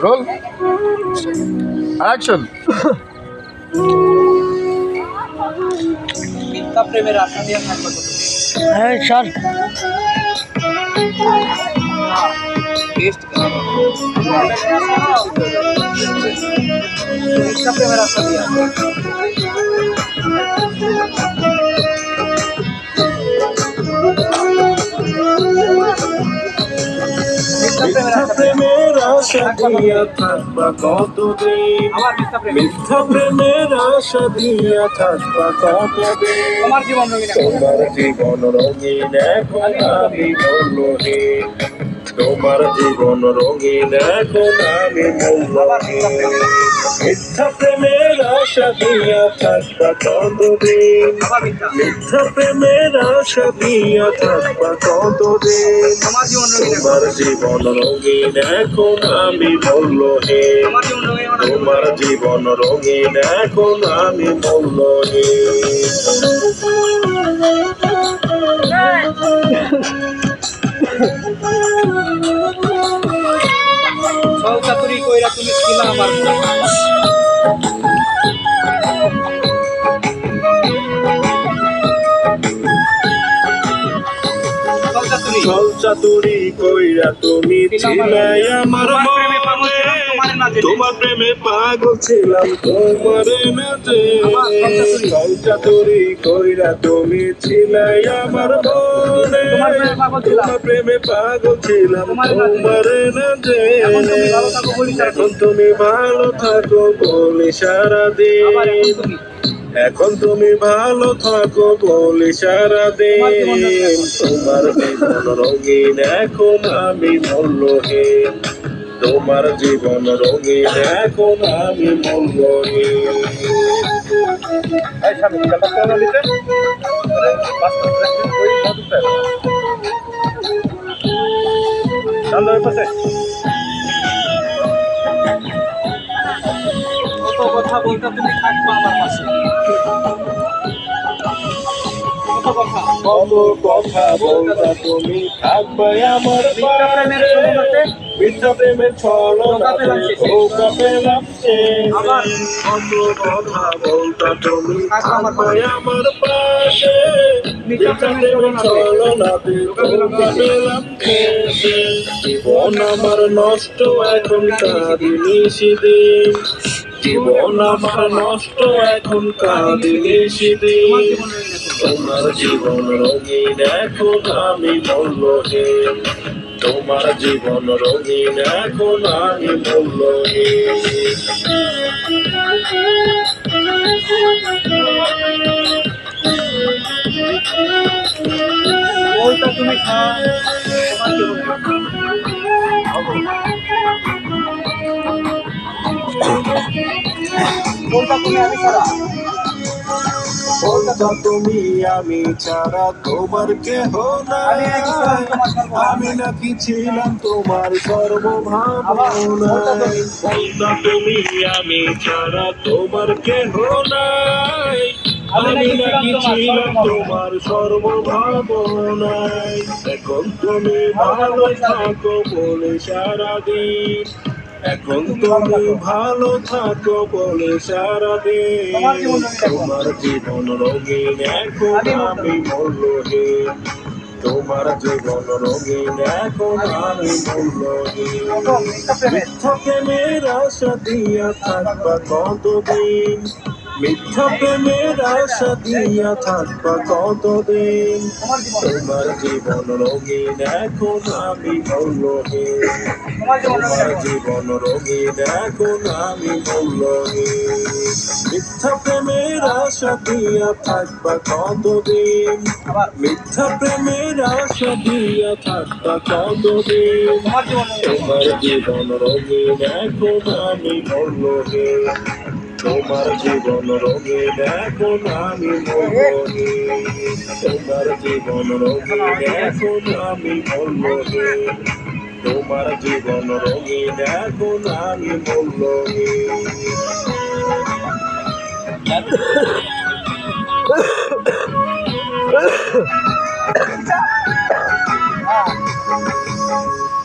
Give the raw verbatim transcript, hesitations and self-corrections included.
Roll action. মিথ্যা প্রেমের আশা দিয়ে থাকবে কত? হ্যাঁ স্যার টেস্ট মিথ্যা প্রেমের আশা দিয়ে মিথ্যা প্রেমের আশা দিয়া থাকবা কতদিন, মিথ্যা প্রেমের আশা দিয়া থাকবা কতদিন, তোমার জীবন রঙিন তোমার জীবন রঙিন এখন আমি মূল্যহীন, তোমার জীবন রঙিন এখন আমি মূল্যহীন, মিথ্যা প্রেমের আশা দিয়া থাকবা কতদিন, মিথ্যা প্রেমের আশা দিয়া থাকবা কতদিন, তোমার জীবন তোমার জীবন রঙিন এখন আমি মূল্যহীন, তোমার জীবন রঙিন এখন আমি মূল্যহীন। ছল চাতুরি কইরা তুমি ছিলা আমার ছল চাতুরি কইরা তুমি ছিলাই আমার মনে, তোমার প্রেমে পাগল ছিলাম তোমারে না যে, ছল চাতুরি কইরা তুমি ছিলাই আমার মনে, তোমার প্রেমে পাগল ছিলাম তোমারে না যে, এখন তুমি ভালো থাকো বলি সারাদিন, এখন তুমি ভালো থাকো বলি সারাদিন, তোমার জীবন রঙিন এখন আমি মূল্যহীন, তোমার জীবন রঙিন এখন আমি মূল্যহীন। কত কথা বলতে তুমি থাকবা আমার পাশে, কত কথা কত কথা বলতা তুমি থাকবে আমার পাশে, মিথ্যা প্রেমের ছলনাতে ধোঁকা পেলাম যে, কত কথা বলতা তুমি থাকবে আমার পাশে, মিথ্যা প্রেমের ছলনাতে ধোঁকা পেলাম যে, জীবন আমার নষ্ট এখন কাঁদি নিশিদিন, জীবন আমার নষ্ট এখন কাঁদি নিশিদিন, তোমার জীবন রঙিন এখন আমি মূল্যহীন, তোমার জীবন রঙিন এখন আমি মূল্যহীন। বলতা তুমি বলতা তুমি আমি ছাড়া, বলতা তুমি আমি ছাড়া তোমার কেহ নাই, আমি নাকি ছিলাম তোমার সর্বভাবনায়, বলতা তুমি আমি ছাড়া তোমার কেহ নাই, আমি নাকি ছিলাম তোমার সর্বভাবনায়, এখন তুমি ভালো থাকো বলে সারাদিন, এখন তুমি ভালো থাকো বলে সারাদিন, তোমার জীবন রঙিন এখন আমি মূল্যহীন, তোমার জীবন রঙিন এখন আমি মূল্যহীন, মিথ্যা প্রেমের আশা দিয়া থাকবা কতদিন, মিথ্যা প্রেমের আশা দিয়া থাকবা কতদিন, তোমার জীবন রঙিন এখন আমি মূল্যহীন, তোমার জীবন রঙিন এখন আমি মূল্যহীন, মিথ্যা প্রেমের আশা দিয়া থাকবা কতদিন, মিথ্যা প্রেমের আশা দিয়া থাকবা কতদিন, তোমার জীবন রঙিন এখন আমি মূল্যহীন, তোমার জীবন রঙিন এখন আমি মূল্যহীন, তোমার জীবন রঙিন এখন আমি মূল্যহীন, তোমার জীবন রঙিন এখন আমি মূল্যহীন।